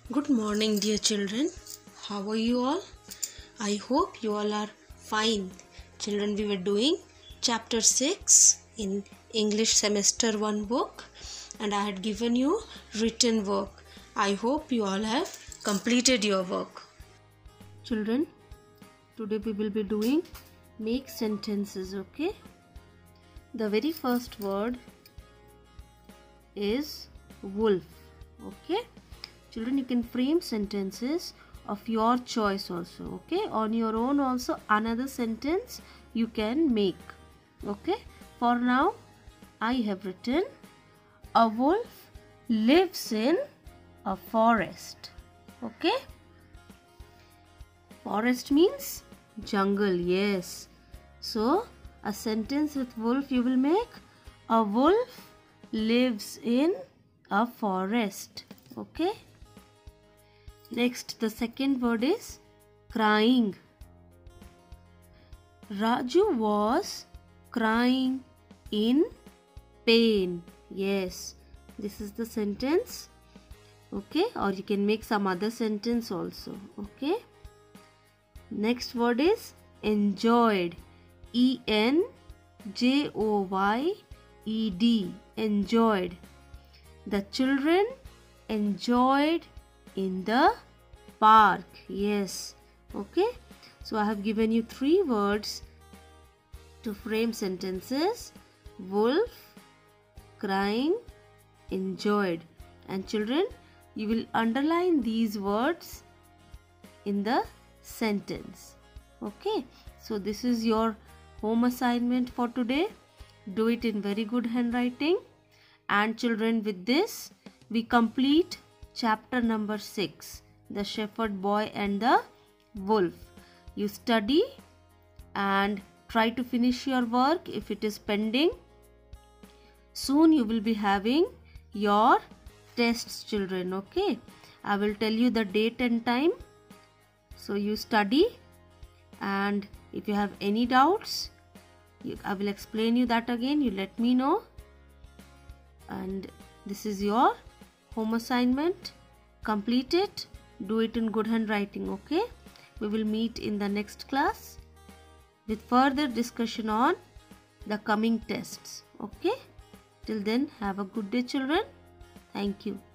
Good morning, dear children. How are you all? I hope you all are fine. Children, we were doing chapter 6 in English semester 1 book, and I had given you written work. I hope you all have completed your work. Children, today we will be doing make sentences, okay? The very first word is wolf, okay? Children, you can frame sentences of your choice also, okay? On your own also another sentence you can make, okay? For now, I have written a wolf lives in a forest, okay? Forest means jungle, yes. So, a sentence with wolf you will make a wolf lives in a forest, okay? Next, the second word is crying. Raju was crying in pain. Yes, this is the sentence. Okay, or you can make some other sentence also. Okay. Next word is enjoyed. E-N-J-O-Y-E-D. Enjoyed. The children enjoyed in the park. Yes, okay. So I have given you 3 words to frame sentences: wolf, crying, enjoyed. And children, you will underline these words in the sentence, okay? So this is your home assignment for today. Do it in very good handwriting. And children, with this we complete chapter number 6, the shepherd boy and the wolf. You study and try to finish your work if it is pending. Soon you will be having your tests, children, okay? I will tell you the date and time. So you study, and if you have any doubts, I will explain you that again. You let me know. And this is your home assignment. Complete it. Do it in good handwriting, okay? We will meet in the next class with further discussion on the coming tests, okay? Till then, have a good day, children. Thank you.